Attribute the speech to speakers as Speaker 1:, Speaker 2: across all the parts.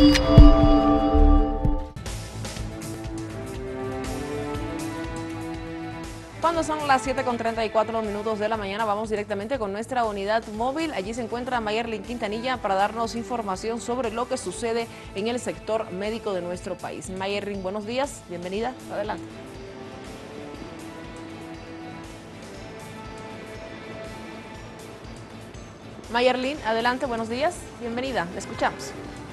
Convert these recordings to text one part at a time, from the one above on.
Speaker 1: Cuando son las 7:34 de la mañana, vamos directamente con nuestra unidad móvil. Allí se encuentra Mayerlin Quintanilla para darnos información sobre lo que sucede en el sector médico de nuestro país. Mayerlin, buenos días, bienvenida, adelante. Mayerlin, adelante, buenos días, bienvenida, le escuchamos.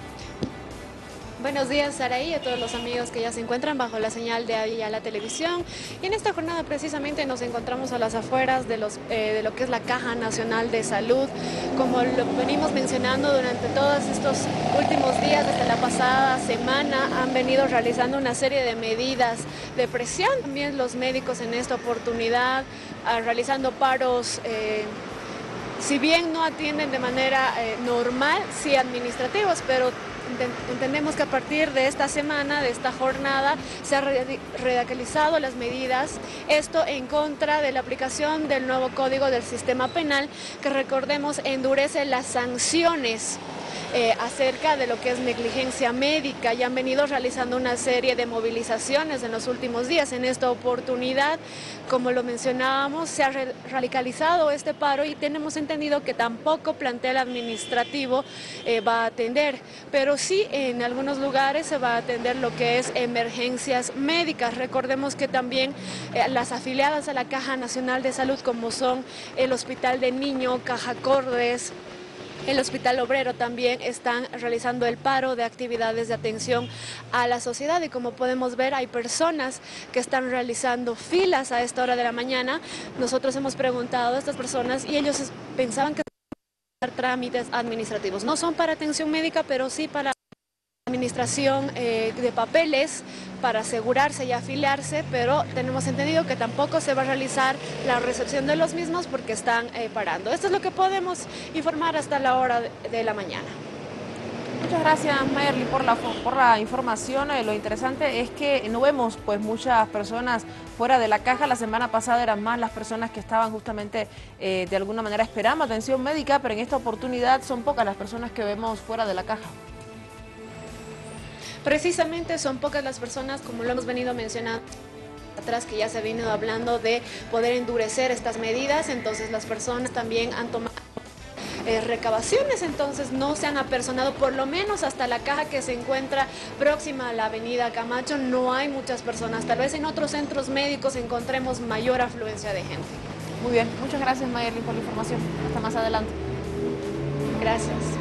Speaker 2: Buenos días, Saraí, y a todos los amigos que ya se encuentran bajo la señal de Aviala Televisión. Y en esta jornada precisamente nos encontramos a las afueras de lo que es la Caja Nacional de Salud. Como lo venimos mencionando durante todos estos últimos días, desde la pasada semana, han venido realizando una serie de medidas de presión. También los médicos en esta oportunidad realizando paros. Si bien no atienden de manera normal, sí administrativos, pero entendemos que a partir de esta semana, de esta jornada, se han radicalizado las medidas, esto en contra de la aplicación del nuevo Código del Sistema Penal, que recordemos endurece las sanciones acerca de lo que es negligencia médica, y han venido realizando una serie de movilizaciones en los últimos días. En esta oportunidad, como lo mencionábamos, se ha radicalizado este paro y tenemos entendido que tampoco plantel administrativo va a atender, pero sí en algunos lugares se va a atender lo que es emergencias médicas. Recordemos que también las afiliadas a la Caja Nacional de Salud, como son el Hospital de Niño, Caja Cordes, el Hospital Obrero, también están realizando el paro de actividades de atención a la sociedad, y como podemos ver hay personas que están realizando filas a esta hora de la mañana. Nosotros hemos preguntado a estas personas y ellos pensaban que trámites administrativos no son para atención médica, pero sí para administración de papeles, para asegurarse y afiliarse, pero tenemos entendido que tampoco se va a realizar la recepción de los mismos porque están parando. Esto es lo que podemos informar hasta la hora de la mañana.
Speaker 1: Muchas gracias, Mayerlin, por la información. Lo interesante es que no vemos pues muchas personas fuera de la caja. La semana pasada eran más las personas que estaban justamente de alguna manera esperando atención médica, pero en esta oportunidad son pocas las personas que vemos fuera de la caja.
Speaker 2: Precisamente son pocas las personas, como lo hemos venido mencionando atrás, que ya se ha venido hablando de poder endurecer estas medidas. Entonces las personas también han tomado recabaciones, entonces no se han apersonado, por lo menos hasta la caja que se encuentra próxima a la avenida Camacho. No hay muchas personas, tal vez en otros centros médicos encontremos mayor afluencia de gente.
Speaker 1: Muy bien, muchas gracias, Mayerlin, por la información. Hasta más adelante.
Speaker 2: Gracias.